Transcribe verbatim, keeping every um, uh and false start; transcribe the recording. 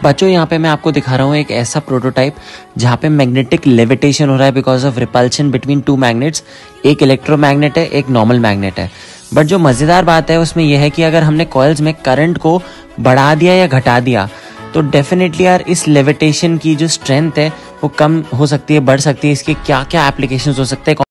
बच्चों यहाँ पे मैं आपको दिखा रहा हूँ एक ऐसा प्रोटोटाइप जहाँ पे मैग्नेटिक लेविटेशन हो रहा है because of repulsion between two magnets. एक इलेक्ट्रोमैग्नेट है, एक नॉर्मल मैग्नेट है। बट जो मज़ेदार बात है उसमें यह है कि अगर हमने कॉइल्स में करंट को बढ़ा दिया या घटा दिया तो डेफिनेटली यार इस लेविटेशन की जो स्ट्रेंथ है वो कम हो सकती है, बढ़ सकती है। इसके क्या क्या एप्लीकेशंस हो सकते हैं।